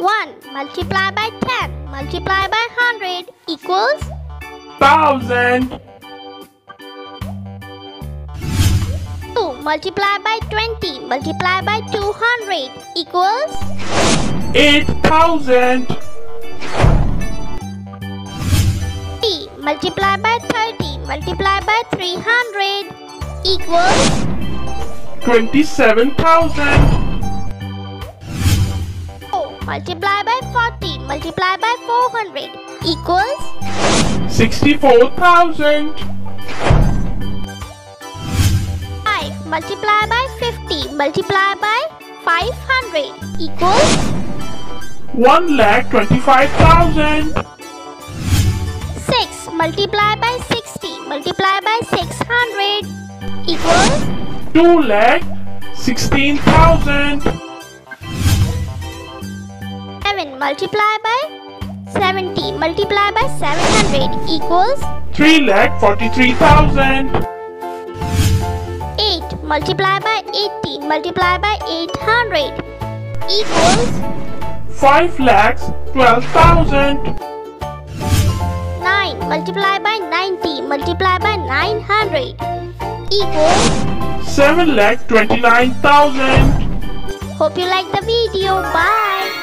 1 multiplied by 10 multiplied by 100 equals 1000. 2 multiplied by 20 multiplied by 200 equals 8000. 3 multiplied by 30 multiplied by 300 equals 27,000. 4 multiplied by 40 multiplied by 400 equals 64,000. 5 multiplied by 50 multiplied by 500 equals 1,25,000. 6 multiplied by 60 multiplied by 600 equals 2,16,000. 7 multiplied by 70 multiplied by 700 equals 3,43,000. 8 multiplied by 80 multiplied by 800 equals 5,12,000. 9 multiplied by 90 multiplied by 900 equals 7,29,000. Hope you like the video. Bye.